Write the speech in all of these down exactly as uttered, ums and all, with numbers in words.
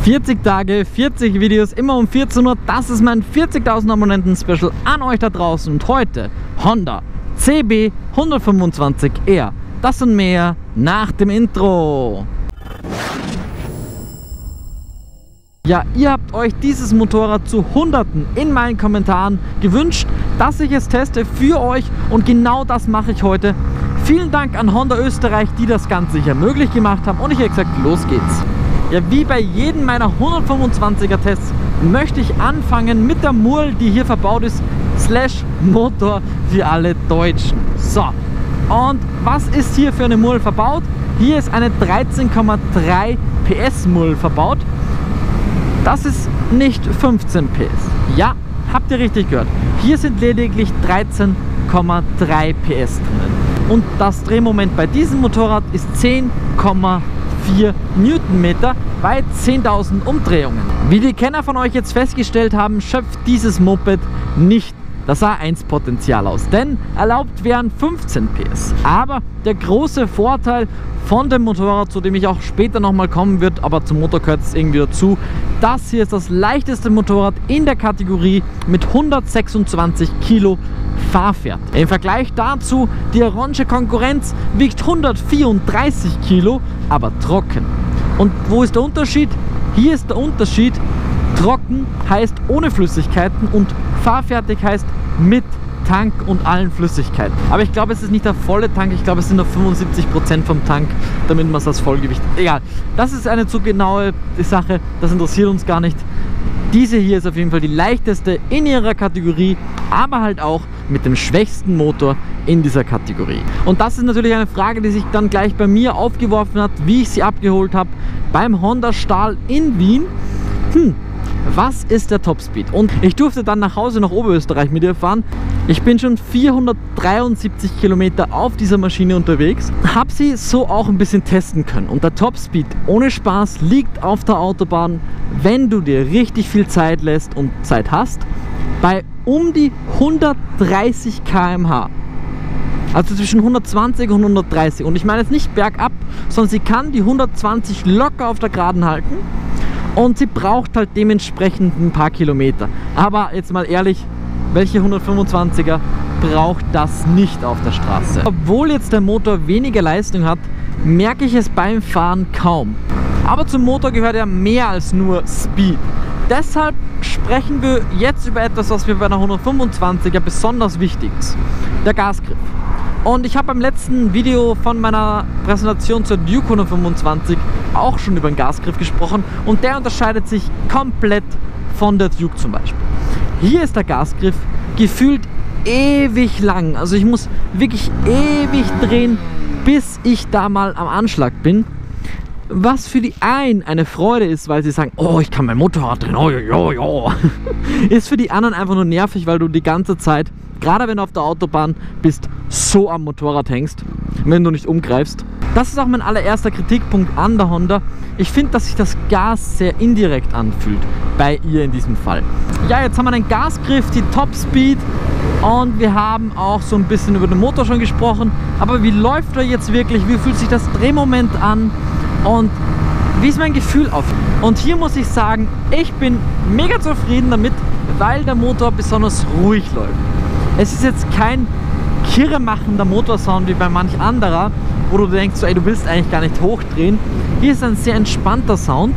vierzig Tage, vierzig Videos, immer um vierzehn Uhr. Das ist mein vierzigtausend Abonnenten-Special an euch da draußen. Und heute Honda C B hundertfünfundzwanzig R. Das und mehr nach dem Intro. Ja, ihr habt euch dieses Motorrad zu Hunderten in meinen Kommentaren gewünscht, dass ich es teste für euch, und genau das mache ich heute. Vielen Dank an Honda Österreich, die das Ganze hier möglich gemacht haben, und ich habe gesagt, los geht's. Ja, wie bei jedem meiner hundertfünfundzwanziger Tests möchte ich anfangen mit der Murl, die hier verbaut ist, slash Motor für alle Deutschen. So, und was ist hier für eine Murl verbaut? Hier ist eine dreizehn Komma drei P S Murl verbaut. Das ist nicht fünfzehn P S. Ja, habt ihr richtig gehört. Hier sind lediglich dreizehn Komma drei P S drinnen. Und das Drehmoment bei diesem Motorrad ist zehn Komma vier Newtonmeter bei zehntausend Umdrehungen. Wie die Kenner von euch jetzt festgestellt haben, schöpft dieses Moped nicht das A eins Potenzial aus, denn erlaubt wären fünfzehn P S. Aber der große Vorteil von dem Motorrad, zu dem ich auch später nochmal kommen wird, aber zum Motor gehört es irgendwie dazu, das hier ist das leichteste Motorrad in der Kategorie mit hundertsechsundzwanzig Kilo Fahrwert. Im Vergleich dazu, die orange Konkurrenz wiegt hundertvierunddreißig Kilo, aber trocken. Und wo ist der Unterschied? Hier ist der Unterschied: trocken heißt ohne Flüssigkeiten und fahrfertig heißt mit Tank und allen Flüssigkeiten. Aber ich glaube, es ist nicht der volle Tank, ich glaube, es sind nur fünfundsiebzig Prozent vom Tank, damit man es als Vollgewicht... Egal, das ist eine zu genaue Sache, das interessiert uns gar nicht. Diese hier ist auf jeden Fall die leichteste in ihrer Kategorie, aber halt auch mit dem schwächsten Motor in dieser Kategorie. Und das ist natürlich eine Frage, die sich dann gleich bei mir aufgeworfen hat, wie ich sie abgeholt habe beim Honda Stahl in Wien. Hm, was ist der Topspeed? Und ich durfte dann nach Hause nach Oberösterreich mit ihr fahren. Ich bin schon vierhundertdreiundsiebzig Kilometer auf dieser Maschine unterwegs, habe sie so auch ein bisschen testen können. Und der Topspeed ohne Spaß liegt auf der Autobahn, wenn du dir richtig viel Zeit lässt und Zeit hast, bei um die hundertdreißig Kilometer pro Stunde. Also zwischen hundertzwanzig und hundertdreißig. Und ich meine jetzt nicht bergab, sondern sie kann die hundertzwanzig locker auf der Geraden halten. Und sie braucht halt dementsprechend ein paar Kilometer. Aber jetzt mal ehrlich, welche hundertfünfundzwanziger braucht das nicht auf der Straße? Obwohl jetzt der Motor weniger Leistung hat, merke ich es beim Fahren kaum. Aber zum Motor gehört ja mehr als nur Speed. Deshalb sprechen wir jetzt über etwas, was mir bei einer hundertfünfundzwanziger besonders wichtig ist: der Gasgriff. Und ich habe beim letzten Video von meiner Präsentation zur Duke hundertfünfundzwanzig auch schon über den Gasgriff gesprochen, und der unterscheidet sich komplett von der Duke zum Beispiel. Hier ist der Gasgriff gefühlt ewig lang, also ich muss wirklich ewig drehen, bis ich da mal am Anschlag bin. Was für die einen eine Freude ist, weil sie sagen, oh, ich kann mein Motorrad drehen, oh, ja, ja, ist für die anderen einfach nur nervig, weil du die ganze Zeit, gerade wenn du auf der Autobahn bist, so am Motorrad hängst, wenn du nicht umgreifst. Das ist auch mein allererster Kritikpunkt an der Honda. Ich finde, dass sich das Gas sehr indirekt anfühlt, bei ihr in diesem Fall. Ja, jetzt haben wir den Gasgriff, die Topspeed, und wir haben auch so ein bisschen über den Motor schon gesprochen. Aber wie läuft er jetzt wirklich? Wie fühlt sich das Drehmoment an? Und wie ist mein Gefühl auf? Und hier muss ich sagen, ich bin mega zufrieden damit, weil der Motor besonders ruhig läuft. Es ist jetzt kein kirremachender Motorsound wie bei manch anderer, wo du denkst, so, ey, du willst eigentlich gar nicht hochdrehen. Hier ist ein sehr entspannter Sound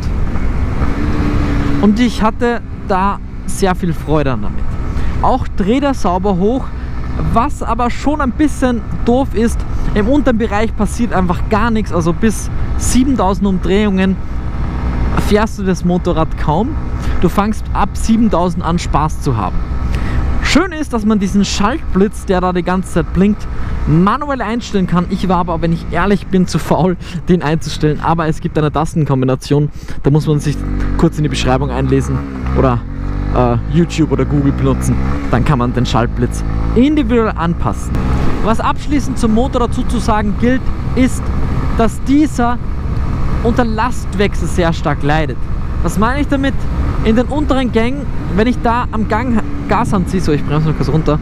und ich hatte da sehr viel Freude damit. Auch dreht er sauber hoch, was aber schon ein bisschen doof ist. Im unteren Bereich passiert einfach gar nichts, also bis siebentausend Umdrehungen fährst du das Motorrad kaum. Du fängst ab siebentausend an, Spaß zu haben. Schön ist, dass man diesen Schaltblitz, der da die ganze Zeit blinkt, manuell einstellen kann. Ich war aber, wenn ich ehrlich bin, zu faul, den einzustellen. Aber es gibt eine Tastenkombination, da muss man sich kurz in die Beschreibung einlesen oder äh, YouTube oder Google benutzen. Dann kann man den Schaltblitz individuell anpassen. Was abschließend zum Motor dazu zu sagen gilt, ist, dass dieser unter Lastwechsel sehr stark leidet. Was meine ich damit? In den unteren Gängen, wenn ich da am Gang Gas anziehe, so, ich bremse noch kurz runter,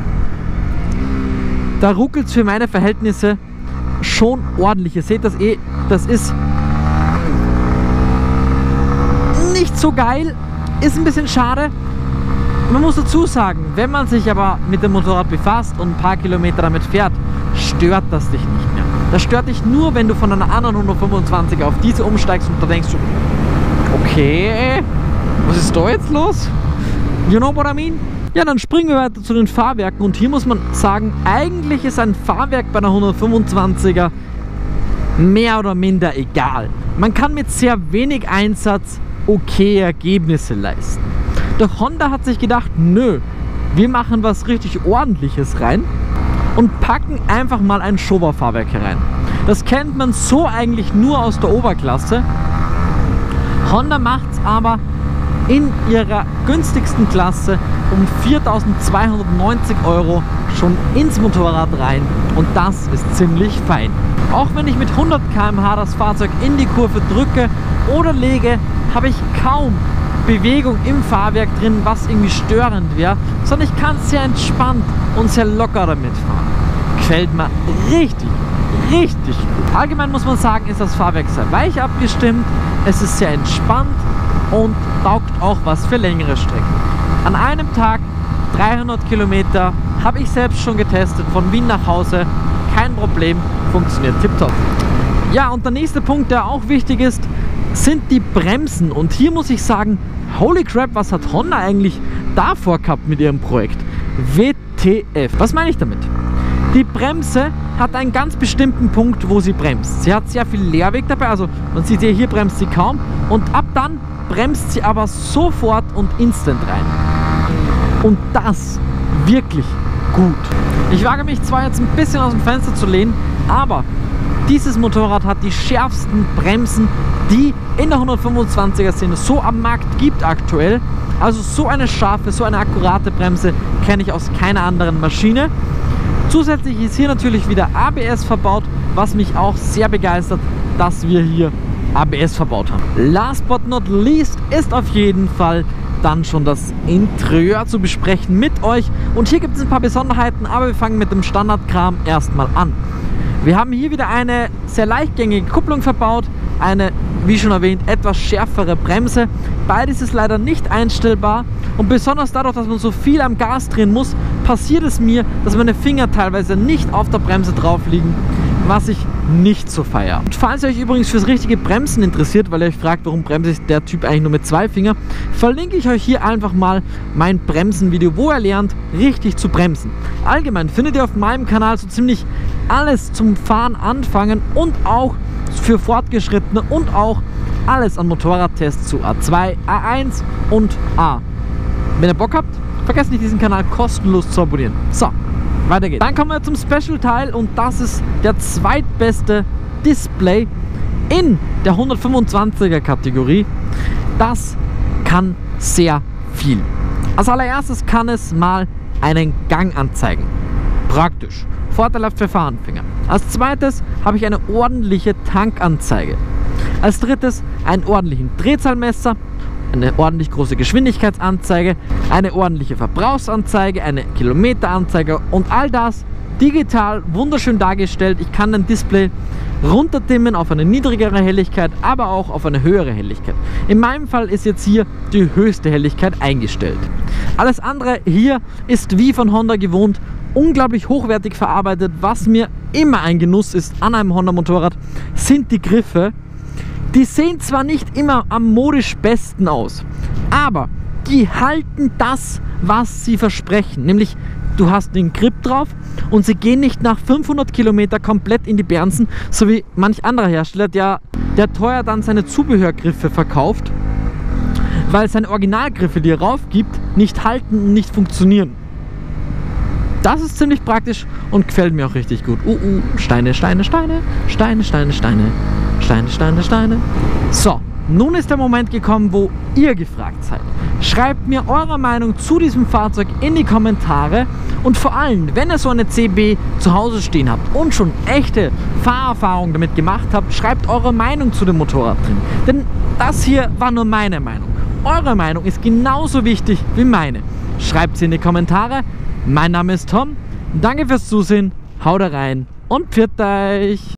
da ruckelt es für meine Verhältnisse schon ordentlich. Ihr seht das eh, das ist nicht so geil, ist ein bisschen schade. Man muss dazu sagen, wenn man sich aber mit dem Motorrad befasst und ein paar Kilometer damit fährt, stört das dich nicht mehr. Das stört dich nur, wenn du von einer anderen hundertfünfundzwanziger auf diese umsteigst und da denkst du, okay, was ist da jetzt los? You know what I mean? Ja, dann springen wir weiter zu den Fahrwerken und hier muss man sagen, eigentlich ist ein Fahrwerk bei einer hundertfünfundzwanziger mehr oder minder egal. Man kann mit sehr wenig Einsatz okay Ergebnisse leisten. Doch Honda hat sich gedacht, nö, wir machen was richtig Ordentliches rein und packen einfach mal ein Showa-Fahrwerk herein. Das kennt man so eigentlich nur aus der Oberklasse. Honda macht es aber in ihrer günstigsten Klasse um viertausendzweihundertneunzig Euro schon ins Motorrad rein und das ist ziemlich fein. Auch wenn ich mit hundert Kilometer pro Stunde das Fahrzeug in die Kurve drücke oder lege, habe ich kaum Bewegung im Fahrwerk drin, was irgendwie störend wäre, sondern ich kann sehr entspannt und sehr locker damit fahren. Gefällt mir richtig, richtig gut. Allgemein muss man sagen, ist das Fahrwerk sehr weich abgestimmt, es ist sehr entspannt und taugt auch was für längere Strecken. An einem Tag dreihundert Kilometer habe ich selbst schon getestet, von Wien nach Hause, kein Problem, funktioniert tipptopp. Ja, und der nächste Punkt, der auch wichtig ist, sind die Bremsen. Und hier muss ich sagen, holy crap, was hat Honda eigentlich davor gehabt mit ihrem Projekt? W T F. Was meine ich damit? Die Bremse hat einen ganz bestimmten Punkt, wo sie bremst. Sie hat sehr viel Leerweg dabei, also man sieht hier, hier bremst sie kaum und ab dann bremst sie aber sofort und instant rein. Und das wirklich gut. Ich wage mich zwar jetzt ein bisschen aus dem Fenster zu lehnen, aber dieses Motorrad hat die schärfsten Bremsen, die in der hundertfünfundzwanziger Szene so am Markt gibt aktuell. Also so eine scharfe, so eine akkurate Bremse kenne ich aus keiner anderen Maschine. Zusätzlich ist hier natürlich wieder A B S verbaut, was mich auch sehr begeistert, dass wir hier A B S verbaut haben. Last but not least ist auf jeden Fall dann schon das Interieur zu besprechen mit euch. Und hier gibt es ein paar Besonderheiten, aber wir fangen mit dem Standardkram erstmal an. Wir haben hier wieder eine sehr leichtgängige Kupplung verbaut, eine, wie schon erwähnt, etwas schärfere Bremse. Beides ist leider nicht einstellbar und besonders dadurch, dass man so viel am Gas drehen muss, passiert es mir, dass meine Finger teilweise nicht auf der Bremse drauf liegen, was ich nicht so feiere. Und falls ihr euch übrigens fürs richtige Bremsen interessiert, weil ihr euch fragt, warum bremse ich der Typ eigentlich nur mit zwei Fingern, verlinke ich euch hier einfach mal mein Bremsenvideo, wo ihr lernt, richtig zu bremsen. Allgemein findet ihr auf meinem Kanal so ziemlich alles zum Fahren anfangen und auch für Fortgeschrittene und auch alles an Motorradtests zu A zwei, A eins und A. Wenn ihr Bock habt, vergesst nicht, diesen Kanal kostenlos zu abonnieren. So, weiter geht's. Dann kommen wir zum Special-Teil und das ist der zweitbeste Display in der hundertfünfundzwanziger Kategorie. Das kann sehr viel. Als allererstes kann es mal einen Gang anzeigen. Praktisch. Vorteilhaft für Fahranfänger. Als zweites habe ich eine ordentliche Tankanzeige. Als drittes einen ordentlichen Drehzahlmesser, eine ordentlich große Geschwindigkeitsanzeige, eine ordentliche Verbrauchsanzeige, eine Kilometeranzeige und all das digital wunderschön dargestellt. Ich kann ein Display runterdimmen auf eine niedrigere Helligkeit, aber auch auf eine höhere Helligkeit. In meinem Fall ist jetzt hier die höchste Helligkeit eingestellt. Alles andere hier ist wie von Honda gewohnt unglaublich hochwertig verarbeitet. Was mir immer ein Genuss ist an einem Honda Motorrad, sind die Griffe. Die sehen zwar nicht immer am modisch besten aus, aber die halten das, was sie versprechen. Nämlich, du hast den Grip drauf und sie gehen nicht nach fünfhundert Kilometer komplett in die Bernsen, so wie manch anderer Hersteller, der, der teuer dann seine Zubehörgriffe verkauft, weil seine Originalgriffe, die er raufgibt, nicht halten und nicht funktionieren. Das ist ziemlich praktisch und gefällt mir auch richtig gut. Uh, uh, Steine, Steine, Steine, Steine, Steine, Steine, Steine, Steine, Steine. So, nun ist der Moment gekommen, wo ihr gefragt seid. Schreibt mir eure Meinung zu diesem Fahrzeug in die Kommentare und vor allem, wenn ihr so eine C B zu Hause stehen habt und schon echte Fahrerfahrung damit gemacht habt, schreibt eure Meinung zu dem Motorrad drin. Denn das hier war nur meine Meinung. Eure Meinung ist genauso wichtig wie meine. Schreibt sie in die Kommentare. Mein Name ist Tom, danke fürs Zusehen, haut rein und pfiat euch!